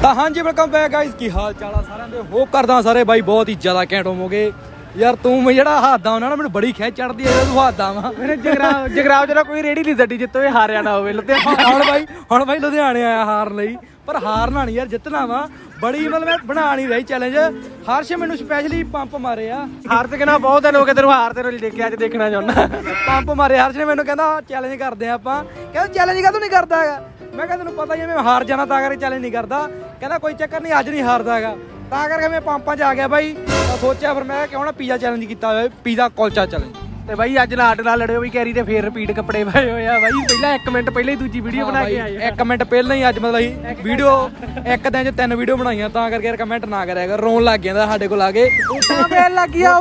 ਤਾਂ ਹਾਂਜੀ welcome back guys, ਕੀ ਹਾਲ ਚਾਲ ਆ ਸਾਰਿਆਂ ਦੇ। ਹੋਪ ਕਰਦਾ ਸਾਰੇ ਬਾਈ ਬਹੁਤ ਹੀ ਜ਼ਿਆਦਾ ਘੈਂਟ ਹੋਵੋਗੇ। ਯਾਰ ਤੂੰ ਜਿਹੜਾ ਹੱਥਦਾ ਉਹਨਾਂ ਨਾਲ ਮੈਨੂੰ ਬੜੀ ਖਿੱਚ ਚੜਦੀ ਹੈ। ਤੂੰ ਹੱਥਦਾ ਵਾ ਮੇਰੇ ਜਗਰਾਵ ਜਿਹੜਾ ਕੋਈ ਰੇੜੀ ਨਹੀਂ ਛੱਡੀ ਜਿੱਤੋਂ ਇਹ ਹਾਰਿਆ ਨਾ ਹੋਵੇ ਲੁਧਿਆਣੇ। ਹੁਣ ਬਾਈ ਲੁਧਿਆਣੇ ਆਇਆ ਹਾਰਨ ਲਈ, ਪਰ ਹਾਰਨਾ ਨਹੀਂ ਯਾਰ, ਜਿੱਤਣਾ ਵਾ। ਬੜੀ ਮਤਲਬ ਮੈਂ ਬਣਾ ਨਹੀਂ ਰਹੀ ਚੈਲੰਜ। ਹਰਸ਼ ਮੈਨੂੰ ਸਪੈਸ਼ਲੀ ਪੰਪ ਮਾਰੇ ਆ। ਹਾਰ ਤੇ ਕਹਿੰਦਾ ਬਹੁਤ ਦਿਨ ਹੋ ਗਏ ਤੈਨੂੰ ਹਾਰ ਤੇ ਰੋਲ ਦੇਖਿਆ, ਅੱਜ ਦੇਖਣਾ ਚਾਹੁੰਦਾ। ਪੰਪ ਮਾਰੇ ਹਰਸ਼ ਨੇ ਮੈਨੂੰ, ਕਹਿੰਦਾ ਚੈਲੰਜ ਕਰਦੇ ਆ ਆਪਾਂ। ਕਹਿੰਦਾ ਚੈਲੰਜ ਕਾਹਤੋਂ ਨਹੀਂ ਕਰਦਾ ਹੈਗਾ। ਮੈਂ ਕਿਹਾ ਤੈਨੂੰ ਪਤਾ ਹੀ ਹੈ ਮੈਂ ਹਾਰ ਜਾਣਾ, ਤਾਂ ਕਰਕੇ ਚੈਲੰਜ ਨਹੀਂ ਕਰਦਾ। ਕਹਿੰਦਾ ਕੋਈ ਚੱਕਰ ਨਹੀਂ, ਅੱਜ ਨਹੀਂ ਹਾਰਦਾ ਹੈਗਾ। ਤਾਂ ਕਰਕੇ ਮੈਂ ਪੰਪਾਂ 'ਚ ਆ ਗਿਆ ਬਾਈ। ਤਾਂ ਸੋਚਿਆ ਫਿਰ ਮੈਂ ਕਿਉਂ ਨਾ ਪੀਜ਼ਾ ਚੈਲੰਜ ਕੀਤਾ ਹੋਇਆ, ਪੀਜ਼ਾ ਕੁਲਚਾ ਚੈਲੰਜ। ਤੇ ਬਾਈ ਅੱਜ ਲਾਟ ਨਾਲ ਲੜਿਓ ਵੀ ਕੈਰੀ ਤੇ ਫੇਰ ਰਿਪੀਟ ਕੱਪੜੇ ਪਾਏ ਹੋਏ ਆ ਬਾਈ। ਪਹਿਲਾਂ 1 ਮਿੰਟ ਪਹਿਲਾਂ ਹੀ ਦੂਜੀ ਵੀਡੀਓ ਬਣਾ ਕੇ ਆਏ। 1 ਮਿੰਟ ਪਹਿਲਾਂ ਹੀ ਅੱਜ ਮਤਲਬ ਅਸੀਂ ਵੀਡੀਓ ਇੱਕ ਦਿਨ 'ਚ 3 ਵੀਡੀਓ ਬਣਾਈਆਂ। ਤਾਂ ਕਰਕੇ ਕਮੈਂਟ ਨਾ ਕਰਿਆ ਕਰ, ਰੋਣ ਲੱਗ ਜਾਂਦਾ ਸਾਡੇ ਕੋਲ ਆ ਕੇ। ਫੇਰ ਲੱਗ ਗਿਆ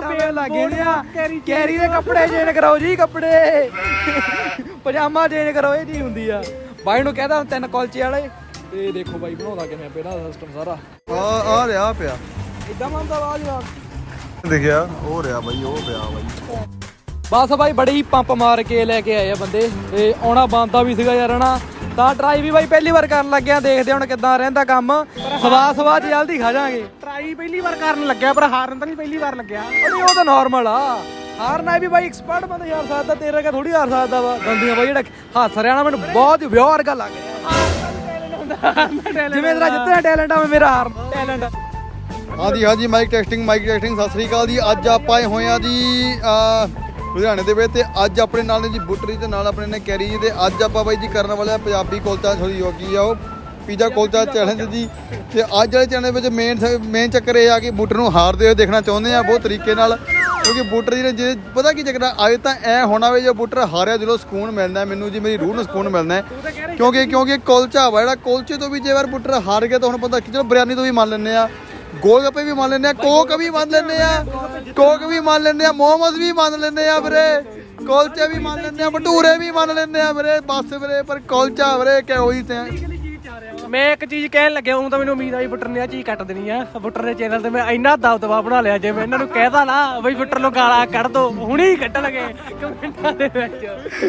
ਕੈਰੀ ਦੇ ਕੱਪੜੇ ਚੇਂਜ ਕਰਾਓ ਜੀ, ਕੱਪੜੇ ਪਜਾਮਾ ਚੇਂਜ ਕਰੋ, ਇਹ ਚੀਜ਼ ਹੁੰਦੀ ਆ। ਬਾਈ ਨੂੰ ਕਹਿੰਦਾ 3 ਕੁਲਚੇ ਵਾਲੇ। ਤੇ ਦੇਖੋ ਬਾਈ ਬਣਾਉਂਦਾ ਕਿਵੇਂ ਪਹਿਲਾਂ ਸਿਸਟਮ ਸਾਰਾ ਆ ਰਿਹਾ ਪਿਆ ਇਦਾਂ ਮੰਨਦਾ ਆਵਾਜ਼ ਦਿਖਿਆ ਹੋ ਰਿਹਾ ਬਾਈ, ਉਹ ਪਿਆ ਬਾਈ। ਬਸ ਬਾਈ ਬੜੀ ਪੰਪ ਮਾਰ ਕੇ ਲੈ ਕੇ ਆਏ ਆ ਬੰਦੇ। ਤੇ ਆਉਣਾ ਬੰਦਾ ਵੀ ਸੀਗਾ ਯਾਰ ਹਨਾ। ਤਾਂ ਟਰਾਈ ਵੀ ਬਾਈ ਪਹਿਲੀ ਵਾਰ ਕਰਨ ਲੱਗਿਆ, ਦੇਖਦੇ ਹੁਣ ਕਿੱਦਾਂ ਰਹਿੰਦਾ ਕੰਮ। ਸਵਾਦ ਜਲਦੀ ਖਾ ਜਾਾਂਗੇ। ਟਰਾਈ ਪਹਿਲੀ ਵਾਰ ਕਰਨ ਲੱਗਿਆ, ਪਰ ਹਾਰਨ ਤਾਂ ਨਹੀਂ ਪਹਿਲੀ ਵਾਰ ਲੱਗਿਆ। ਉਹ ਤਾਂ ਨਾਰਮਲ ਆ, ਹਾਰਨਾ ਵੀ ਬਾਈ ਐਕਸਪਰਟ ਬੰਦਾ ਹਾਰ ਸਕਦਾ। ਤੇਰੇ ਕਾ ਥੋੜੀ ਹਾਰ ਸਕਦਾ ਵਾ। ਗੰਦੀਆਂ ਬਾਈ ਜਿਹੜਾ ਹੱਸ ਰਿਹਾ ਨਾ, ਮੈਨੂੰ ਬਹੁਤ ਵਿਆਹ ਵਰਗਾ ਲੱਗ ਰਿਹਾ। ਜਿਵੇਂ ਤੇਰਾ ਜਿੱਤਿਆ ਟੈਲੈਂਟ ਆ, ਮੇਰਾ ਹਾਰ ਟੈਲੈਂਟ। ਹਾਂਜੀ ਮਾਈਕ ਟੈਸਟਿੰਗ ਸਤਿ ਸ੍ਰੀ ਅਕਾਲ ਜੀ। ਅੱਜ ਆਪਾਂ ਆਏ ਹੋਏ ਆ ਜੀ ਲੁਧਿਆਣੇ ਦੇ ਵਿੱਚ। ਤੇ ਅੱਜ ਆਪਣੇ ਨਾਲ ਨੇ ਜੀ ਬੁੱਟਰੀ ਤੇ ਨਾਲ ਆਪਣੇ ਨੇ ਕੈਰੀ ਜੀ। ਤੇ ਅੱਜ ਆਪਾਂ ਬਾਈ ਜੀ ਕਰਨ ਵਾਲੇ ਆ ਪੰਜਾਬੀ ਕੁਲਚਾ ਕੀ ਆ ਉਹ ਪੀਜ਼ਾ ਕੁਲਚਾ ਚੈਲੰਜ ਜੀ। ਤੇ ਅੱਜ ਵਾਲੇ ਚੈਨਲ ਵਿੱਚ ਮੇਨ ਚੱਕਰ ਇਹ ਆ ਕਿ ਬੁੱਟਰ ਨੂੰ ਹਾਰਦੇ ਹੋਏ ਦੇਖਣਾ ਚਾਹੁੰਦੇ ਆ ਬਹੁਤ ਤਰੀਕੇ ਨਾਲ। ਕਿਉਂਕਿ ਬੁੱਟਰ ਜੀ ਨੇ ਜੇ ਪਤਾ ਕੀ ਚੱਕਰ ਅੱਜ ਤਾਂ ਐ ਹੋਣਾ ਵੇ, ਜੇ ਬੁੱਟਰ ਹਾਰਿਆ ਜਦੋਂ ਸਕੂਨ ਮਿਲਣਾ ਮੈਨੂੰ ਜੀ, ਮੇਰੀ ਰੂਹ ਨੂੰ ਸਕੂਨ ਮਿਲਣਾ। ਕਿਉਂਕਿ ਕੁਲਚਾ ਵਾ ਜਿਹੜਾ, ਕੁਲਚੇ ਤੋਂ ਵੀ ਜੇ ਵਾਰ ਬੁੱਟਰ ਹਾਰ ਗਿਆ ਤਾਂ ਹੁਣ ਪਤਾ ਚਲੋ ਬਿਰਿਆਨੀ ਤੋਂ ਵੀ ਮੰਨ ਲੈਂਦੇ ਆ, ਗੋਲ ਗੱਪੇ ਵੀ ਮੰਨ ਲੈਂਦੇ ਆ, ਕੋਕ ਵੀ ਮੰਨ ਲੈਂਦੇ ਆ, ਮੋਮੋਸ ਵੀ ਮੰਨ ਲੈਂਦੇ ਆ ਵੀਰੇ, ਕੁਲਚੇ ਵੀ ਮੰਨ ਲੈਂਦੇ ਆ, ਭਟੂਰੇ ਵੀ ਮੰਨ ਲੈਂਦੇ ਆ ਵੀਰੇ। ਬਸ ਵੀਰੇ ਪਰ ਕੁਲਚਾ ਵੀਰੇ ਕਿ ਉਹੀ ਤੇ ਮੈਂ ਇੱਕ ਚੀਜ਼ ਕਹਿਣ ਲੱਗਿਆ, ਉਹ ਤਾਂ ਮੈਨੂੰ ਉਮੀਦ ਆਈ ਬੁੱਟਰ ਨੇ ਆ ਚੀਜ਼ ਕੱਟ ਦੇਣੀ ਆ। ਬੁੱਟਰ ਦੇ ਚੈਨਲ ਤੇ ਮੈਂ ਇੰਨਾ ਦਬਦਬਾ ਬਣਾ ਲਿਆ, ਜੇ ਮੈਂ ਇਹਨਾਂ ਨੂੰ ਕਹਿਦਾ ਨਾ ਬਈ ਬੁੱਟਰ ਨੂੰ ਗਾਲਾਂ ਕੱਢ ਦੋ, ਹੁਣੇ ਹੀ ਕੱਢਣਗੇ ਕਮੈਂਟਾਂ ਦੇ ਵਿੱਚ।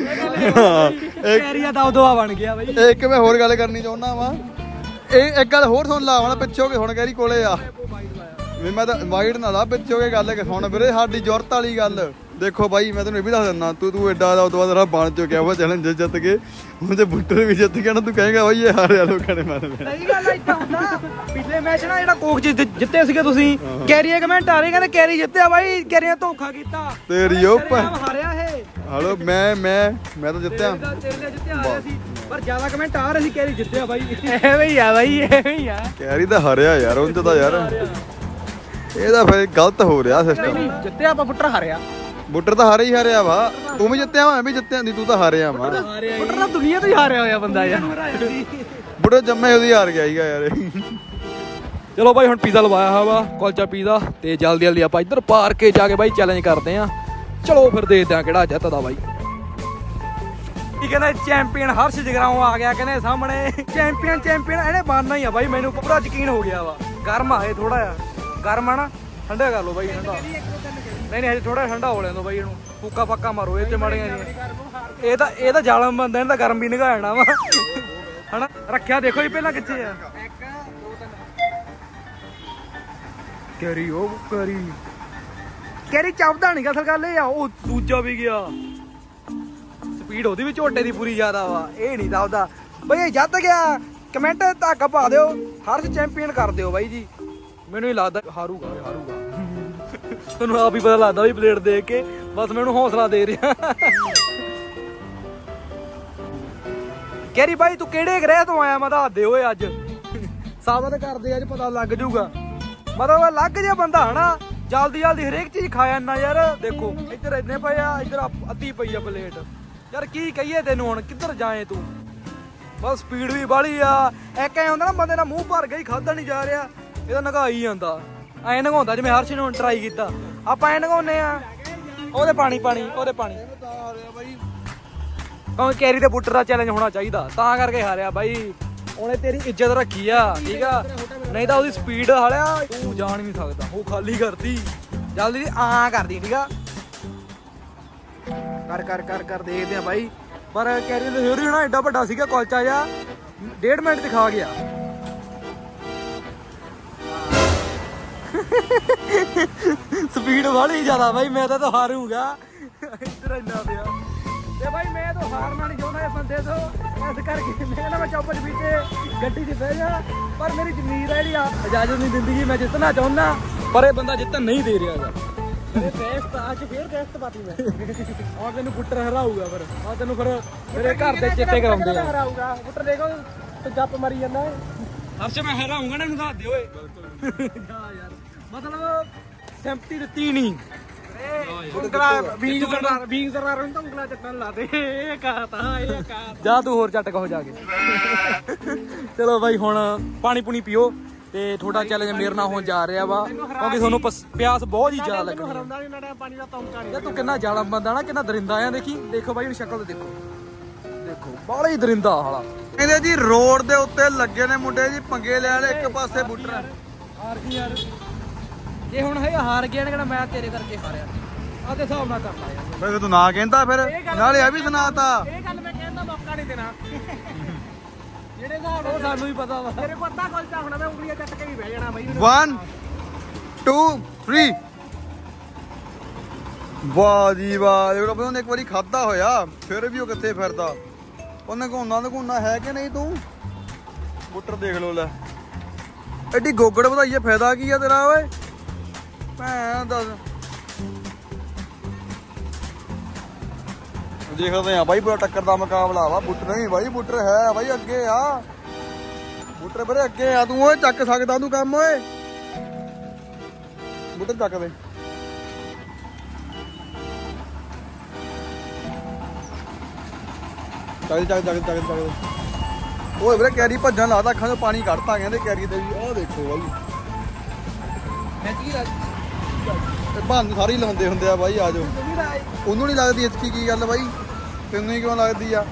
ਕੈਰੀਆ ਦਬਦਬਾ ਬਣ ਗਿਆ ਬਾਈ। ਇੱਕ ਮੈਂ ਹੋਰ ਗੱਲ ਕਰਨੀ ਚਾਹੁੰਦਾ ਵਾ। ਇਹ ਇੱਕ ਗੱਲ ਹੋਰ ਸੁਣ ਲਾ, ਹੁਣ ਪਿੱਛੇ ਹੋ ਕੇ ਹੁਣ ਕੈਰੀ ਕੋਲੇ ਆ ਵੀ ਮੈਂ ਤਾਂ ਵਾਈਡ ਨਾਲ ਆ, ਪਿੱਛੇ ਹੋ ਕੇ ਗੱਲ ਸੁਣ ਵੀਰੇ, ਸਾਡੀ ਜ਼ਰੂਰਤ ਵਾਲੀ ਗੱਲ। ਦੇਖੋ ਬਾਈ ਮੈਂ ਤੈਨੂੰ ਇਹ ਵੀ ਦੱਸ ਦਿੰਦਾ, ਤੂੰ ਐਡਾ ਦਾ ਉਦੋਂ ਬਾਅਦ ਬਣ ਚੁੱਕਿਆ ਵਾ ਚੈਲੰਜ ਜਿੱਤ ਕੇ। ਹੁਣ ਜੇ ਬੁੱਟਰ ਵੀ ਜਿੱਤ ਗਿਆ ਨਾ, ਤੂੰ ਕਹੇਗਾ ਬਾਈ ਇਹ ਹਾਰਿਆ ਲੋਕਾਂ ਨੇ ਮਾਰਨਾ। ਸਹੀ ਗੱਲ ਆ, ਇਦਾਂ ਹੁੰਦਾ। ਪਿਛਲੇ ਮੈਚ ਨਾ ਜਿਹੜਾ ਕੋਕ ਜਿੱਤੇ ਸੀਗੇ ਤੁਸੀਂ, ਕੈਰੀ ਕਮੈਂਟ ਆ ਰਹੇ ਕਹਿੰਦੇ ਕੈਰੀ ਜਿੱਤਿਆ ਬਾਈ, ਕੈਰੀ ਨੇ ਧੋਖਾ ਕੀਤਾ। ਤੇਰੀ ਉਹ ਹਾਰਿਆ ਇਹ। ਹਲੋ ਮੈਂ ਤਾਂ ਜਿੱਤਿਆ। ਤੇਰੇ ਲਈ ਜਿੱਤਿਆ ਹਾਰਿਆ ਸੀ, ਪਰ ਜ਼ਿਆਦਾ ਕਮੈਂਟ ਆ ਰਹੇ ਸੀ ਕੈਰੀ ਜਿੱਤਿਆ ਬਾਈ। ਐਵੇਂ ਹੀ ਆ ਬਾਈ, ਐਵੇਂ ਹੀ ਆ। ਕੈਰੀ ਤਾਂ ਹਾਰਿਆ ਯਾਰ, ਉਹਨੂੰ ਤਾਂ ਯਾਰ ਇਹ ਤਾਂ ਫਿਰ ਗਲਤ ਹੋ ਰਿਹਾ ਸਿਸਟਮ। ਜਿੱਤਿਆ ਆਪਾਂ ਬੁੱਟਰ ਹਾਰਿਆ। ਬੁੱਟਰ ਤਾਂ ਹਾਰਿਆ ਵਾ, ਤੂੰ ਵੀ ਜਿੱਤਿਆ ਮੈਂ ਵੀ ਜਿੱਤਿਆ ਨਹੀਂ, ਤੂੰ ਤਾਂ ਹਾਰਿਆ ਵਾ। ਬੁੱਟਰ ਤਾਂ ਦੁਨੀਆ ਤੋਂ ਹੀ ਹਾਰਿਆ ਹੋਇਆ ਬੰਦਾ ਯਾਰ। ਬੁੱਟਰ ਜੰਮੇ ਉਹਦੀ ਹਾਰ ਗਿਆ ਸੀਗਾ ਯਾਰ। ਚਲੋ ਬਾਈ ਹੁਣ ਪੀਜ਼ਾ ਲਵਾਇਆ ਹੋਇਆ ਵਾ, ਕੁਲਚਾ ਪੀਜ਼ਾ। ਤੇ ਜਲਦੀ ਆਪਾਂ ਇੱਧਰ ਪਾਰ ਕੇ ਜਾ ਕੇ ਬਾਈ ਚੈਲੰਜ ਕਰਦੇ ਆ। ਚਲੋ ਫਿਰ ਦੇਖਦੇ ਆ ਕਿਹੜਾ ਜਿੱਤਦਾ ਬਾਈ। ਕੀ ਕਹਿੰਦਾ ਚੈਂਪੀਅਨ ਹਰਸ਼ ਜਗਰਾਉਂ ਆ ਗਿਆ, ਕਹਿੰਦੇ ਸਾਹਮਣੇ ਚੈਂਪੀਅਨ ਇਹਨੇ ਬਣਨਾ ਹੀ ਆ ਬਾਈ, ਮੈਨੂੰ ਪੂਰਾ ਯਕੀਨ ਹੋ ਗਿਆ ਵਾ। ਗਰਮ ਆ ਇਹ ਥੋੜਾ ਜਿਹਾ, ਗਰਮ ਆ ਨਾ, ਠੰਡਾ ਕਰ ਲਓ ਬਾਈ। ਠੰਡਾ ਨਹੀਂ ਹਜੇ ਥੋੜਾ ਠੰਡਾ ਹੋ ਲੈਂਦਾ ਬਾਈ। ਇਹਨੂੰ ਫੂਕਾ ਫੱਕਾ ਮਾਰੋ ਇਹ ਤੇ ਮਾੜੀਆਂ ਜੀ। ਇਹ ਤਾਂ ਜ਼ਾਲਮ ਬੰਦਾ, ਇਹਦਾ ਗਰਮ ਵੀ ਨਿਗਾ ਜਾਣਾ ਵਾ ਹਨਾ। ਰੱਖਿਆ ਦੇਖੋ ਜੀ ਪਹਿਲਾਂ ਕਿੱਥੇ ਆ ਕੈਰੀ। ਉਹ ਕੈਰੀ ਚੱਪਦਾ ਨੀ ਗਾ, ਅਸਲ ਗੱਲ ਇਹ ਆ। ਉਹ ਦੂਜਾ ਵੀ ਗਿਆ, ਸਪੀਡ ਉਹਦੀ ਵੀ ਝੋਟੇ ਦੀ ਪੂਰੀ ਜ਼ਿਆਦਾ ਵਾ, ਇਹ ਨਹੀਂ ਦੱਬਦਾ ਬਈ। ਇਹ ਜਿੱਤ ਗਿਆ, ਕਮੈਂਟ ਧਾਗਾ ਪਾ ਦਿਓ, ਹਰਸ਼ ਚੈਂਪੀਅਨ ਕਰ ਦਿਓ ਬਾਈ ਜੀ। ਮੈਨੂੰ ਹੀ ਲੱਗਦਾ ਹਾਰੂਗਾ। ਤੁਹਾਨੂੰ ਆਪ ਹੀ ਪਤਾ ਲੱਗਦਾ ਵੀ ਪਲੇਟ ਦੇਖ ਕੇ, ਬਸ ਮੈਨੂੰ ਹੌਸਲਾ ਦੇ ਰਿਹਾ। ਕੈਰੀ ਬਾਈ ਤੂੰ ਕਿਹੜੇ ਗ੍ਰਹਿ ਤੋਂ ਆਇਆ, ਮੈਂ ਦੱਸ ਦੇ ਓਏ। ਅੱਜ ਸਾਬਤ ਕਰਦੇ, ਅੱਜ ਪਤਾ ਲੱਗ ਜਾਊਗਾ। ਮਤਲਬ ਲੱਗ ਜਿਹਾ ਬੰਦਾ ਹਨਾ, ਜਲਦੀ ਹਰੇਕ ਚੀਜ਼ ਖਾ ਜਾਂਦਾ ਯਾਰ। ਦੇਖੋ ਇੱਧਰ ਇੰਨੇ ਪਏ ਆ, ਇੱਧਰ ਅੱਧੀ ਪਈ ਆ ਪਲੇਟ। ਯਾਰ ਕੀ ਕਹੀਏ ਤੈਨੂੰ, ਹੁਣ ਕਿੱਧਰ ਜਾਏ ਤੂੰ। ਬਸ ਸਪੀਡ ਵੀ ਬਾਹਲੀ ਆ। ਇੱਕ ਐ ਹੁੰਦਾ ਨਾ ਬੰਦੇ ਨਾਲ ਮੂੰਹ ਭਰ ਕੇ ਹੀ ਖਾਧਾ ਨਹੀਂ ਜਾ ਰਿਹਾ, ਇਹਦਾ ਨਗਾਈ ਜਾਂਦਾ। ਐਂ ਨਗਾਉਂਦਾ ਜਿਵੇਂ ਹਰਸ਼ ਨੇ ਹੁਣ ਟਰਾਈ ਕੀਤਾ, ਆਪਾਂ ਐਂ ਨਗਾਉਂਦੇ ਆ। ਉਹਦੇ ਪਾਣੀ ਕਿਉਂਕਿ ਕੈਰੀ ਦੇ ਬੁੱਟਰ ਦਾ ਚੈਲੰਜ ਹੋਣਾ ਚਾਹੀਦਾ, ਤਾਂ ਕਰਕੇ ਹਾਰਿਆ ਬਾਈ। ਉਹਨੇ ਤੇਰੀ ਇੱਜ਼ਤ ਰੱਖੀ ਆ, ਠੀਕ ਆ, ਨਹੀਂ ਤਾਂ ਉਹਦੀ ਸਪੀਡ ਹਾਲਿਆ ਤੂੰ ਜਾਣ ਨਹੀਂ ਸਕਦਾ। ਉਹ ਖਾਲੀ ਕਰਦੀ, ਜਲਦੀ ਆ ਕਰਦੀ, ਠੀਕ ਆ। ਕਰ ਦੇਖਦੇ ਆ ਬਾਈ। ਪਰ ਕੈਰੀ ਦੇ ਹੋਰੀ ਹੋਣਾ ਐਡਾ ਵੱਡਾ ਸੀਗਾ ਕੁਲਚਾ ਜਿਹਾ, 1.5 ਮਿੰਟ ਚ ਖਾ ਗਿਆ। ਵਾਲੀ ਜ਼ਿਆਦਾ ਬਾਈ ਮੈਂ ਤਾਂ ਹਾਰੂੰਗਾ ਇੱਧਰ ਇੰਨਾ ਪਿਆ ਤੇ ਬਾਈ ਮੈਂ ਤਾਂ ਹਾਰਨਾ ਨਹੀਂ ਚਾਹੁੰਦਾ ਇਹ ਬੰਦੇ ਤੋਂ ਇਸ ਕਰਕੇ ਮੈਂ ਚੁੱਪ ਚਪੀਤੇ ਗੱਡੀ 'ਚ ਬਹਿ ਜਾ ਪਰ ਮੇਰੀ ਜ਼ਮੀਰ ਹੈ ਜਿਹੜੀ ਇਜਾਜ਼ਤ ਨਹੀਂ ਦਿੰਦੀ ਮੈਂ ਜਿੱਤਣਾ ਚਾਹੁੰਦਾ ਪਰ ਇਹ ਬੰਦਾ ਜਿੱਤਣ ਨਹੀਂ ਦੇ ਰਿਹਾ ਗਾ ਅੱਜ ਫੇਰ ਟੈਸਟ ਪਾਤੀ ਮੈਂ ਔਰ ਤੈਨੂੰ ਬੁੱਟਰ ਹਰਾਊਗਾ ਫਿਰ ਆ ਤੈਨੂੰ ਫਿਰ ਮੇਰੇ ਘਰ ਦੇ ਚਿੱਟੇ ਕਰਾਉਂਦੇ ਆ ਹਰਾਊਗਾ ਬੁੱਟਰ ਦੇਖੋ ਤੇ ਜੱਪ ਮਾਰੀ ਜਾਂਦਾ ਹਰਸ਼ ਮੈਂ ਹਰਾਊਂਗਾ ਨਾ ਇਹਨੂੰ ਦੱਸ ਦੇ ਓਏ ਯਾਰ ਮਤਲਬ ਸਿੰਪਤੀ ਦਿੱਤੀ ਨਹੀਂ ਬੀਂਗ ਸਰਦਾਰ ਨੂੰ ਤਾਂ ਉਂਗਲਾਂ ਚੱਟਣ ਲਾ ਦੇ ਇਹ ਕਹਤਾ ਜਾ ਤੂੰ ਹੋਰ ਚੱਟ ਕਹੋ ਜਾ ਕੇ ਚਲੋ ਬਾਈ ਹੁਣ ਪਾਣੀ ਪੂਣੀ ਪੀਓ ਤੇ ਥੋੜਾ ਚੈਲੰਜ ਮੇਰੇ ਨਾਲ ਹੋਣ ਜਾ ਰਿਹਾ ਵਾ ਕਿਉਂਕਿ ਤੁਹਾਨੂੰ ਪਿਆਸ ਬਹੁਤ ਹੀ ਜ਼ਿਆਦਾ ਲੱਗਣੀ ਹਰਾਉਂਦਾ ਨਹੀਂ ਨਾ ਪਾਣੀ ਦਾ ਤੌਂਕਾ ਨਹੀਂ ਤੂੰ ਕਿੰਨਾ ਜ਼ਾਲਮ ਬੰਦਾ ਨਾ ਕਿੰਨਾ ਦਰਿੰਦਾ ਆ ਦੇਖੋ ਬਾਈ ਉਹਦੀ ਸ਼ਕਲ ਦੇਖੋ ਬਾਹਲਾ ਹੀ ਦਰਿੰਦਾ ਹਾਲਾ ਕਹਿੰਦੇ ਜੀ ਰੋਡ ਦੇ ਉੱਤੇ ਲੱਗੇ ਨੇ ਮੁੰਡੇ ਜੀ ਪੰਗੇ ਲੈਣ ਇੱਕ ਪਾਸੇ ਬੁੱਟਰ ਹਾਰ ਗਈ ਯਾਰ ਜੇ ਹੁਣ ਇਹ ਹਾਰ ਗਿਆ ਨਾ ਕਿਹੜਾ ਮੈਂ ਤੇਰੇ ਕਰਕੇ ਹਾਰਿਆ ਆਹ ਤੇ ਹਿਸਾਬ ਨਾਲ ਕਰਨਾ ਯਾਰ ਫਿਰ ਤੂੰ ਨਾ ਕਹਿੰਦਾ ਫਿਰ ਨਾਲੇ ਆ ਵੀ ਸੁਣਾਤਾ ਇਹ ਗੱਲ ਮੈਂ ਕਹਿੰਦਾ ਮੌਕਾ ਨਹੀਂ ਦੇਣਾ ਜਿਹੜੇ ਹਿਸਾਬ ਉਹ ਸਾਨੂੰ ਹੀ ਪਤਾ ਵਾ ਮੇਰੇ ਕੋਲ ਅੱਧਾ ਕੁਲਚਾ ਹੋਣਾ ਮੈਂ ਉਂਗਲੀਆਂ ਚੱਟ ਕੇ ਹੀ ਬਹਿ ਜਾਣਾ ਬਾਈ 1 2 3 ਵਾਹ ਜੀ ਵਾਹ ਇਹ ਉਹਨੇ ਇੱਕ ਵਾਰੀ ਖਾਦਾ ਹੋਇਆ ਫਿਰ ਵੀ ਉਹ ਕਿੱਥੇ ਫਿਰਦਾ ਉਹਨੇ ਘੁੰਨਾ ਹੈ ਕਿ ਨਹੀਂ ਤੂੰ ਬੁੱਟਰ ਦੇਖ ਲੋ ਲੈ ਐਡੀ ਗੋਗੜ ਵਧਾਈਏ ਫਾਇਦਾ ਕੀ ਆ ਤੇਰਾ ਓਏ ਭੈਣ ਦੱਸ ਦੇਖਦੇ ਆ ਬਾਈ ਪੂਰਾ ਟੱਕਰ ਦਾ ਮੁਕਾਬਲਾ ਵਾ ਬੁੱਟਰ ਨਹੀਂ ਬਾਈ ਬੁੱਟਰ ਹੈ ਬਾਈ ਅੱਗੇ ਆ ਬੁੱਟਰ ਵੀਰੇ ਅੱਗੇ ਆ ਤੂੰ ਓਏ ਚੱਕ ਸਕਦਾ ਤੂੰ ਕੰਮ ਓਏ ਬੁੱਟਰ ਚੱਕ ਦੇ ਚੱਲ ਓਏ ਵੀਰੇ ਕੈਰੀ ਭੱਜਣ ਲਾਦਾ ਅੱਖਾਂ ਤੋਂ ਪਾਣੀ ਕੱਢਤਾ ਕਹਿੰਦੇ ਕੈਰੀ ਤੇ ਵੀ ਆਹ ਦੇਖੋ ਬਾਈ ਇਹ ਬੰਦ ਸਾਰੀ ਲਾਉਂਦੇ ਹੁੰਦੇ ਆ ਬਾਈ ਆਜੋ ਉਹਨੂੰ ਨਹੀਂ ਲੱਗਦੀ ਇਤਕੀ ਕੀ ਗੱਲ ਬਾਈ ਤੈਨੂੰ ਹੀ ਕਿਉਂ ਲੱਗਦੀ ਆ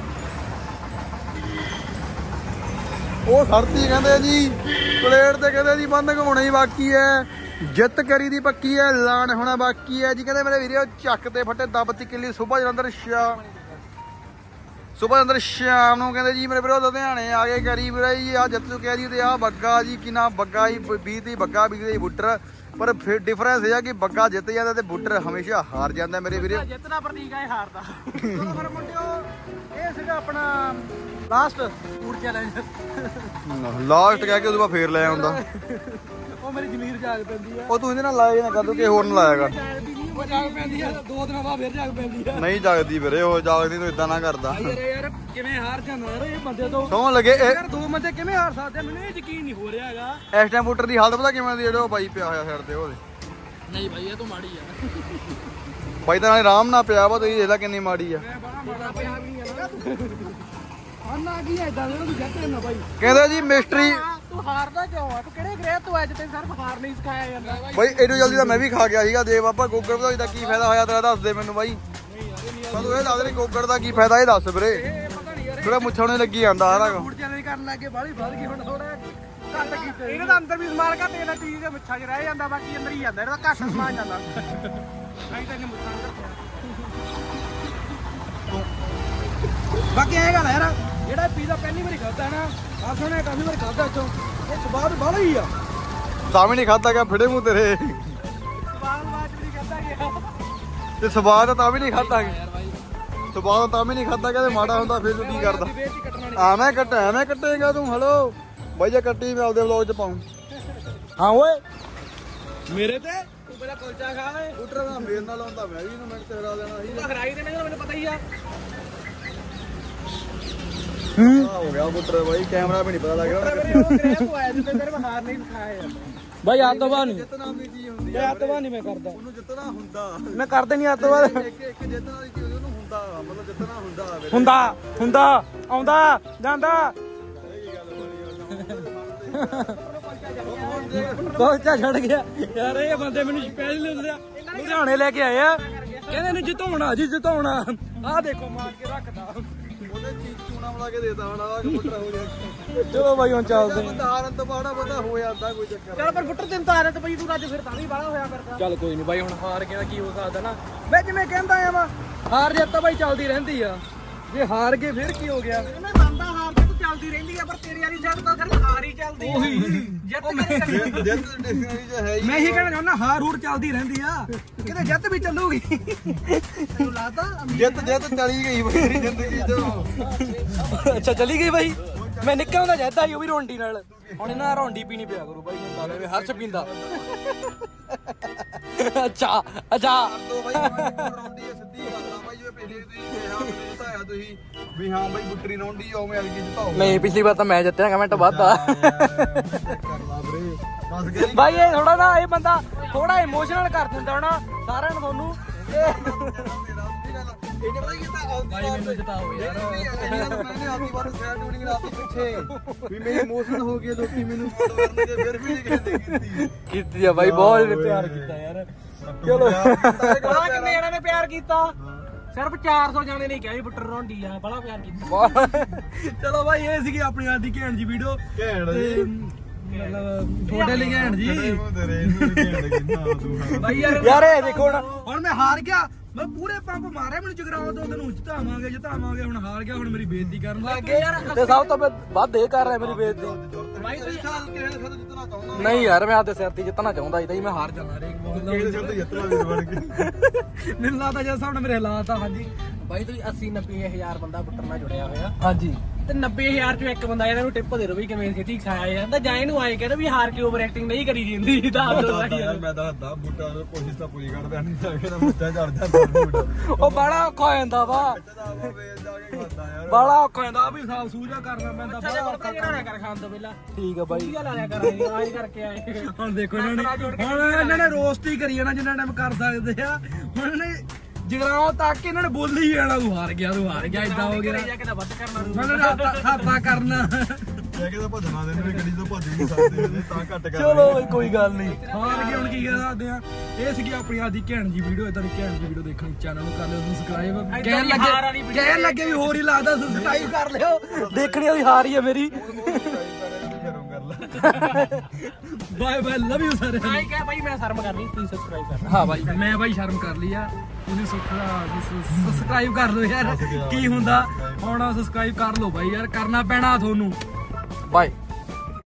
ਉਹ ਖੜਤੀ ਕਹਿੰਦੇ ਜੀ ਪਲੇਟ ਤੇ ਕਹਿੰਦੇ ਜੀ ਬੰਦ ਘੁਮਾਉਣਾ ਹੀ ਬਾਕੀ ਹੈ ਜਿੱਤ ਕਰੀ ਦੀ ਪੱਕੀ ਹੈ ਐਲਾਨ ਹੋਣਾ ਬਾਕੀ ਹੈ ਜੀ ਕਹਿੰਦੇ ਮੇਰੇ ਵੀਰੇ ਚੱਕ ਤੇ ਫੱਟੇ ਦੱਬਤੀ ਕਿੱਲੀ ਸੁਬਾ ਜਲੰਧਰ ਸ਼ਾਮ ਨੂੰ ਕਹਿੰਦੇ ਜੀ ਮੇਰੇ ਵੀਰੋ ਲੁਧਿਆਣੇ ਆ ਗਏ ਕਰੀ ਵੀਰੇ ਜੀ ਆ ਜਿੱਤ ਚੁੱਕਿਆ ਜੀ ਤੇ ਆ ਬੱਗਾ ਜੀ ਕਿ ਨਾ ਬੱਗਾ ਜੀ 20 ਦੀ ਬੱਗਾ 20 ਦੀ ਬੁੱਟਰ ਪਰ ਫਿਰ ਡਿਫਰੈਂਸ ਇਹ ਆ ਕਿ ਬੱਗਾ ਜਿੱਤ ਜਾਂਦਾ ਤੇ ਬੁੱਟਰ ਹਮੇਸ਼ਾ ਹਾਰ ਜਾਂਦਾ ਮੇਰੇ ਵੀਰੇ ਜਿੱਤਣਾ ਪ੍ਰਤੀਕ ਹੈ ਹਾਰਦਾ ਚਲੋ ਫਿਰ ਮੁੰਡਿਓ ਇਹ ਸੀਗਾ ਆਪਣਾ ਲਾਸਟ ਫੂਡ ਚੈਲੰਜ ਲਾਸਟ ਕਹਿ ਕੇ ਉਹਦੇ ਬਾਅਦ ਫੇਰ ਲੈ ਆਉਂਦਾ ਉਹ ਮੇਰੀ ਜ਼ਮੀਰ ਜਾਗ ਪੈਂਦੀ ਆ ਉਹ ਤੂੰ ਇਹਦੇ ਨਾਲ ਲਾਇਆ ਨਾ ਕਰ ਤੂੰ ਕਿਸੇ ਹੋਰ ਨਾਲ ਲਾਇਆ ਕਰ ਉਹ ਜਾਗ ਪੈਂਦੀ ਆ 2 ਦਿਨਾਂ ਬਾਅਦ ਫੇਰ ਜਾਗ ਪੈਂਦੀ ਆ ਨਹੀਂ ਜਾਗਦੀ ਵੀਰੇ ਉਹ ਜਾਗਦੀ ਤੂੰ ਇਦਾਂ ਨਾ ਕਰਦਾ ਯਾਰ ਕਿਵੇਂ ਹਾਰ ਜਾਂਦਾ ਯਾਰ ਇਹ ਬੰਦੇ ਤੋਂ ਸੌਂ ਲੱਗੇ ਯਾਰ ਦੋ ਬੰਦੇ ਕਿਵੇਂ ਹਾਰ ਸਕਦੇ ਮੈਨੂੰ ਇਹ ਯਕੀਨ ਨਹੀਂ ਹੋ ਰਿਹਾ ਹੈਗਾ ਇਸ ਟਾਈਮ ਬੁੱਟਰ ਦੀ ਹਾਲਤ ਪਤਾ ਕਿਵੇਂ ਦੀ ਜਿਹੜੇ ਉਹ ਬਾਈ ਪਿਆ ਹੋਇਆ ਸਾਈਡ ਤੇ ਉਹਦੇ ਨਹੀਂ ਬਾਈ ਇਹ ਤਾਂ ਮਾੜੀ ਆ ਬਾਈ ਤਾਂ ਨਾਲੇ ਆਰਾਮ ਨਾਲ ਪਿਆ ਵਾ ਤੁਸੀਂ ਦੇਖ ਲੈ ਕਿੰਨੀ ਮਾੜੀ ਆ ਮੈਂ ਬੜਾ ਮਾੜਾ ਪਿਆ ਵੀ ਨਹੀਂ ਆ ਨਾ ਕੀ ਐਦਾਂ ਦੇ ਤੂੰ ਜੱਟ ਨਾ ਬਾਈ ਕਹਿੰਦੇ ਜੀ ਮਿਸਟਰੀ ਤੂੰ ਹਾਰਦਾ ਕਿਉਂ ਆ ਤੂੰ ਕਿਹੜੇ ਗ੍ਰਹਿ ਤੋਂ ਅੱਜ ਤੇ ਸਿਰਫ ਹਾਰ ਨਹੀਂ ਸਿਖਾਇਆ ਜਾਂਦਾ ਬਾਈ ਇਹਨੂੰ ਜਲਦੀ ਤਾਂ ਮੈਂ ਵੀ ਖਾ ਗਿਆ ਸੀਗਾ ਦੇ ਬਾਬਾ ਗੋਗੜ ਵਧਾਈ ਦਾ ਕੀ ਫਾਇਦਾ ਹੋਇਆ ਤੇਰਾ ਦੱਸ ਦੇ ਮੈਨੂੰ ਬਾਈ ਮੈਨੂੰ ਇਹ ਦੱਸ ਦੇ ਗੋਗੜ ਦਾ ਕੀ ਫਾਇਦਾ ਇਹ ਦੱਸ ਵੀਰੇ ਪਤਾ ਨਹੀਂ ਯਾਰ ਥੋੜਾ ਮੁੱਛਾਉਣੇ ਲੱਗੀ ਜਾਂਦਾ ਸਾਰਾ ਕੁਝ ਫੂਡ ਚੈਲੰਜ ਕਰਨ ਲੱਗੇ ਬਾਹਲੀ ਵੱਧ ਗਈ ਹੁਣ ਥੋੜਾ ਘੱਟ ਕੀਤੇ ਇਹਨੇ ਤਾਂ ਅੰਦਰ ਵੀ ਸਮਾਨ ਘੱਟ ਇਹਨਾਂ ਚੀਜ਼ ਦੇ ਮੁੱਛਾਂ 'ਚ ਰਹਿ ਜਾਂਦਾ ਬਾਕੀ ਅੰਦਰ ਹੀ ਜਾਂਦਾ ਇਹਦਾ ਘੱਟ ਸਮਾਨ ਜਾਂਦਾ ਨਹੀਂ ਤਾਂ ਇਹਨੇ ਮੁੱਛਾਂ ਰੱਖਿਆ ਬਾਕੀ ਇਹ ਗੱਲ ਯਾਰ ਜਿਹੜਾ ਪੀਜ਼ਾ ਪਹਿਲੀ ਵਾਰੀ ਖਾਦਾ ਨਾ ਆ ਸੋਹਣਾ ਕਾਫੀ ਵਾਰ ਖਾਦਾ ਇੱਥੋਂ ਇਹ ਸਵਾਦ ਬਾਹਲਾ ਹੀ ਆ ਤਾਂ ਵੀ ਨਹੀਂ ਖਾਦਾ ਗਿਆ ਫਿੜੇ ਮੂੰਹ ਤੇਰੇ ਸਵਾਲ ਬਾਅਦ ਵੀ ਕਰਦਾ ਗਿਆ ਤੇ ਸਵਾਦ ਤਾਂ ਵੀ ਨਹੀਂ ਖਾਦਾ ਗਿਆ ਯਾਰ ਬਾਈ ਸਵਾਦ ਤਾਂ ਵੀ ਨਹੀਂ ਖਾਦਾ ਗਿਆ ਤੇ ਮਾੜਾ ਹੁੰਦਾ ਫਿਰ ਤੂੰ ਕੀ ਕਰਦਾ ਬੇਇੱਜ਼ਤੀ ਕੱਟਣਾ ਐਵੇਂ ਕੱਟੇਗਾ ਤੂੰ ਹਲੋ ਬਾਈ ਜੇ ਕੱਟੀ ਮੈਂ ਆਪਦੇ ਵਲੌਗ 'ਚ ਪਾਉਂ ਹਾਂ ਓਏ ਮੇਰੇ ਤੇ ਤੂੰ ਪਹਿਲਾਂ ਕੁਲਚਾ ਖਾ ਓਏ ਬੁੱਟਰ ਦਾ ਮੇਰੇ ਨਾਲ ਆਉਂਦਾ ਮੈਂ ਵੀ ਇਹਨੂੰ ਮਿੰਟ ਤੇ ਹਰਾ ਦੇਣਾ ਸੀ ਤੂੰ ਹਰਾਈ ਦੇਣਾ ਮੈਨੂੰ ਪਤਾ ਹੀ ਆ ਹੋ ਗਿਆ ਬੁੱਟਰ ਬਾਈ ਕੈਮਰਾ ਵੀ ਨਹੀਂ ਪਤਾ ਲੱਗ ਰਿਹਾ ਮੇਰੇ ਉਹ ਗ੍ਰਹਿ ਤੋਂ ਆਇਆ ਜਿੱਤੇ ਤੇਰੇ ਹਾਰ ਨਹੀਂ ਸਿਖਾਇਆ ਜਾਂਦਾ ਬਾਈ ਆ ਤੋਂ ਬਾਅਦ ਨਹੀਂ ਜਿੱਤਣਾ ਦੀ ਚੀਜ਼ ਹੁੰਦੀ ਆ ਤੋਂ ਬਾਅਦ ਨਹੀਂ ਮੈਂ ਕਰਦਾ ਉਹਨੂੰ ਜਿੱਤਣਾ ਹੁੰਦਾ ਮੈਂ ਕਰਦੇ ਨਹੀਂ ਆ ਤੋਂ ਬਾਅਦ ਇੱਕ ਜਿੱਤਣਾ ਦੀ ਚੀਜ਼ ਉਹਨੂੰ ਹੁੰਦਾ ਮਤਲਬ ਜਿੱਤਣਾ ਹੁੰਦਾ ਹੁੰਦਾ ਆਉਂਦਾ ਜਾਂਦਾ ਕੋਚਾ ਛੱਡ ਗਿਆ ਯਾਰ ਇਹ ਬੰਦੇ ਮੈਨੂੰ ਸਪੈਸ਼ਲ ਲੁਧਿਆਣੇ ਲੈ ਕੇ ਆਏ ਆ ਕਹਿੰਦੇ ਨੇ ਜਿਤਾਉਣਾ ਜੀ ਜਿਤਾਉਣਾ ਆਹ ਦੇਖੋ ਮਾਰ ਕੇ ਰੱਖਦਾ ਉਹਨੇ ਚੀਜ਼ ਚੂਣਾ ਬਣਾ ਕੇ ਦੇਤਾ ਹੁਣ ਆ ਬੁੱਟਰ ਹੋ ਗਿਆ ਚਲੋ ਬਾਈ ਹੁਣ ਚੱਲਦੇ ਬੰਦਾ ਹਾਰਨ ਤੋਂ ਬਾਅਦ ਬੰਦਾ ਹੋ ਜਾਂਦਾ ਕੋਈ ਚੱਕਰ ਚੱਲ ਪਰ ਬੁੱਟਰ ਤੈਨੂੰ ਤਾਂ ਆ ਰਿਹਾ ਤੇ ਬਈ ਤੂੰ ਅੱਜ ਫਿਰ ਤਾਂ ਵੀ ਬਾਹਲਾ ਹੋਇਆ ਕਰਦਾ ਚੱਲ ਕੋਈ ਨਹੀਂ ਬਾਈ ਹੁਣ ਹਾਰ ਗਿਆ ਕੀ ਹੋ ਸਕਦਾ ਨਾ ਮੈਂ ਜਿਵੇਂ ਕਹਿੰਦਾ ਆ ਹਾਰ ਜਿੱਤ ਤਾਂ ਬਾਈ ਚੱਲਦੀ ਰਹਿੰਦੀ ਆ ਜੇ ਹਾਰ ਗਏ ਫਿਰ ਕੀ ਹੋ ਗਿਆ ਮੈਂ ਮੰਨਦਾ ਹਾਰ ਤੇ ਤੂੰ ਚੱਲਦੀ ਰਹਿੰਦੀ ਆ ਪਰ ਤੇਰੀ ਵਾਲੀ ਸਾਈਡ ਤਾਂ ਸਿਰਫ ਹਾਰ ਹੀ ਚੱਲਦੀ ਆ ਜਿੱਤ ਮੈਂ ਇਹੀ ਕਹਿਣਾ ਚਾਹੁੰਦਾ ਹਾਰ ਹੂਰ ਚੱਲਦੀ ਰਹਿੰਦੀ ਆ ਕਿਤੇ ਜਿੱਤ ਵੀ ਚੱਲੂਗੀ ਤੈਨੂੰ ਲੱਗਦਾ ਜਿੱਤ ਚਲੀ ਗਈ ਬਈ ਮੇਰੀ ਜ਼ਿੰਦਗੀ ਚੋਂ। ਅੱਛਾ ਚਲੀ ਗਈ ਬਾਈ ਮੈਂ ਨਿੱਕਾ ਹੁੰਦਾ ਜੱਦਾ ਹੀ ਉਹ ਵੀ ਰੌਂਡੀ ਨਾਲ ਹੁਣ ਇਹਨਾਂ ਰੌਂਡੀ ਪੀਣੀ ਪਿਆ ਕਰੂ ਬਾਈ ਮੈਨੂੰ ਲੱਗਦਾ ਵੀ ਹਰਸ਼ ਪੀਂਦਾ ਅੱਛਾ ਦੋ ਬਾਈ ਰੌਂਡੀ ਸਿੱਧੀ ਗੱਲ ਆ ਬਾਈ ਜਿਵੇਂ ਪਿਛਲੀ ਤੁਸੀਂ ਜਿਤਾਇਆ ਤੁਸੀਂ ਵੀ ਹਾਂ ਬਾਈ ਬੁੱਟਰੀ ਰੌਂਡੀ ਉਵੇਂ ਅਲਗੀ ਜਿਤਾਓ ਨਹੀਂ ਪਿਛਲੀ ਵਾਰ ਤਾਂ ਮੈਂ ਜਿੱਤਿਆ ਕਮੈਂਟ ਵੱਧਦਾ ਬਾਈ ਇਹ ਥੋੜਾ ਨਾ ਇਹ ਬੰਦਾ ਥੋੜਾ ਇਮੋਸ਼ਨਲ ਕਰ ਦਿੰਦਾ ਹੋਣਾ ਸਾਰਿਆਂ ਨੂੰ ਤੁਹਾਨੂੰ ਬਾਈ ਮੈਨੂੰ ਜਿਤਾਓ ਯਾਰ ਮੈंने ਆਪਣੀ ਵਾਰ ਸੈਡ ਟੂਨਿੰਗ ਰਾਤੀ ਪਿੱਛੇ ਵੀ ਮੇਰੀ ਇਮੋਸ਼ਨ ਹੋ ਗਈ ਲੋਕੀ ਮੈਨੂੰ ਵੋਟ ਕਰਨਗੇ ਫਿਰ ਵੀ ਨਹੀਂ ਕਹਿੰਦੇ ਕੀਤੀ ਆ ਬਾਈ ਬਹੁਤ ਪਿਆਰ ਕੀਤਾ ਯਾਰ ਚਲੋ ਕਿੰਨੇ ਜਣਾਂ ਨੇ ਪਿਆਰ ਕੀਤਾ ਸਿਰਫ 400 ਜਾਣੇ ਨੇ ਕਿਹਾ ਬੁੱਟਰ ਰੌਂਡੀ ਆ ਬੜਾ ਪਿਆਰ ਕੀਤਾ ਚਲੋ ਬਾਈ ਇਹ ਸੀਗੀ ਆਪਣੀ ਅੱਜ ਦੀ ਘੈਂਟ ਜੀ ਵੀਡੀਓ ਮਤਲਬ ਤੁਹਾਡੇ ਲਈ ਘੈਂਟ ਜੀ ਬਾਈ ਯਾਰ ਇਹ ਦੇਖੋ ਹੁਣ ਮੈਂ ਹਾਰ ਗਿਆ ਮੈਂ ਪੂਰੇ ਪੰਪ ਮਾਰਿਆ ਮੈਨੂੰ ਜਗਰਾਉਂ ਤੋਂ ਤੈਨੂੰ ਜਿਤਾਵਾਂਗੇ ਹੁਣ ਹਾਰ ਗਿਆ ਹੁਣ ਮੇਰੀ ਬੇਇੱਜ਼ਤੀ ਕਰਨ ਲੱਗ ਗਏ ਤੇ ਸਭ ਤੋਂ ਵੱਧ ਇਹ ਕਰ ਰਿਹਾ ਮੇਰੀ ਬੇਇੱਜ਼ਤੀ ਬਾਈ ਤੁਸੀਂ ਸਾਲ ਕਿਹੜੇ ਸਾਲ ਜਿੱਤਣਾ ਚਾਹੁੰਦਾ ਨਹੀਂ ਯਾਰ ਮੈਂ ਆਪਦੇ ਸਿਰ ਤੇ ਜਿੱਤਣਾ ਚਾਹੁੰਦਾ ਸੀ ਤਾਂ ਮੈਂ ਹਾਰ ਜਾਣਾ ਹਰੇਕ ਕਿਹੜੇ ਸਿਰ ਤੇ ਜਿੱਤਣਾ ਵੀ ਬਣ ਕੇ ਮੈਨੂੰ ਲੱਗਦਾ ਜਿਸ ਹਿਸਾਬ ਨਾਲ ਮੇਰੇ ਹਾਲਾਤ ਆ ਹਾਂਜੀ ਬਾਈ ਤੁਸੀਂ 80-90 ਬੰਦਾ ਬੁੱਟਰ ਨਾਲ ਜੁੜਿਆ ਹੋਇਆ ਹਾਂਜੀ ਤੇ 90000 ਚੋਂ ਇੱਕ ਬੰਦਾ ਇਹਨਾਂ ਨੂੰ ਟਿਪ ਦੇ ਦੋ ਵੀ ਕਿਵੇਂ ਖੇਤੀ ਖਾਇਆ ਜਾਂਦਾ ਜਾਂ ਇਹਨੂੰ ਆਏ ਕਹਿੰਦਾ ਵੀ ਹਾਰ ਕੇ ਓਵਰ ਐਕਟਿੰਗ ਨਹੀਂ ਕਰੀ ਜਾਂਦੀ ਤਾਂ ਯਾਰ ਮੈਂ ਦੱਸਦਾ ਬੂਟਾ ਨੂੰ ਕੋਸ਼ਿਸ਼ ਤਾਂ ਪੂਰੀ ਕਰਦਾ ਨਹੀਂ ਜਾ ਕੇ ਤਾਂ ਮੁੱਛਾਂ ਚੜ ਜਾਂਦਾ ਉਹ ਬੜਾ ਔਖਾ ਹੋ ਜਾਂਦਾ ਵਾ ਵੇਲ ਜਾ ਕੇ ਖਾਂਦਾ ਯਾਰ ਬੜਾ ਔਖਾ ਹੋ ਜਾਂਦਾ ਵੀ ਸਾਫ ਸੂਝਾ ਕਰਨਾ ਪੈਂਦਾ ਅੱਛਾ ਜੇ ਬੁੱਟਰ ਜਿਹੜਾ ਕਰ ਖਾਣ ਤੋਂ ਪਹਿਲਾਂ ਠੀਕ ਆ ਬਾਈ ਵਧੀਆ ਲਾ ਲਿਆ ਕਰ ਆਏ ਕਰਕੇ ਆਏ ਹੁਣ ਦੇਖੋ ਇਹਨਾਂ ਨੇ ਰੋਸਟ ਹੀ ਕਰੀ ਜਾਣਾ ਜਿੰਨਾ ਟਾਈਮ ਕਰ ਸਕਦੇ ਆ ਹੁਣ ਇਹਨੇ ਜਗਰਾਉਂ ਤੱਕ ਇਹਨਾਂ ਨੇ ਬੋਲੀ ਜਾਣਾ ਤੂੰ ਹਾਰ ਗਿਆ ਇਦਾਂ ਹੋ ਗਿਆ ਜਾ ਕੇ ਤਾਂ ਵੱਧ ਕਰਨਾ ਮੈਨੂੰ ਹਾਪਾ ਕਰਨਾ ਜਾ ਕੇ ਤਾਂ ਭੱਜਣਾ ਦੇ ਨੇ ਗੱਡੀ ਤੋਂ ਭੱਜ ਨਹੀਂ ਸਕਦੇ ਤਾਂ ਘੱਟ ਕਰ ਚਲੋ ਬਈ ਕੋਈ ਗੱਲ ਨਹੀਂ ਹਾਰ ਕੇ ਹੁਣ ਕੀ ਕਰ ਸਕਦੇ ਆ ਇਹ ਸੀਗੀ ਆਪਣੀ ਅੱਜ ਦੀ ਘੈਂਟ ਜੀ ਵੀਡੀਓ ਇਦਾਂ ਦੀ ਘੈਂਟ ਜੀ ਵੀਡੀਓ ਦੇਖਣੀ ਚੈਨਲ ਨੂੰ ਕਰ ਲਿਓ ਸਬਸਕ੍ਰਾਈਬ ਕਹਿਣ ਲੱਗੇ ਵੀ ਹੋਰ ਹੀ ਲੱਗਦਾ ਸਬਸਕ੍ਰਾਈਬ ਕਰ ਲਿਓ ਦੇਖਣੀ ਆ ਵੀ ਹਾਰ ਹੀ ਆ ਮੇਰੀ ਬਾਏ ਬਾਏ ਲਵ ਯੂ ਸਾਰੇ ਆਈ ਕਿਹਾ ਬਾਈ ਮੈਂ ਸ਼ਰਮ ਕਰਨੀ ਤੁਸੀਂ ਸਬਸਕ੍ਰਾਈਬ ਕਰ ਹਾਂ ਬਾਈ ਮੈਂ ਬਾਈ ਸ਼ਰਮ ਕਰ ਲਈ ਆ ਤੁਸੀਂ ਸਬਸਕ੍ਰਾਈਬ ਕਰ ਲਓ ਯਾਰ ਕੀ ਹੁੰਦਾ ਹੁਣ ਸਬਸਕ੍ਰਾਈਬ ਕਰ ਲਓ ਬਾਈ ਯਾਰ ਕਰਨਾ ਪੈਣਾ ਤੁਹਾਨੂੰ ਬਾਏ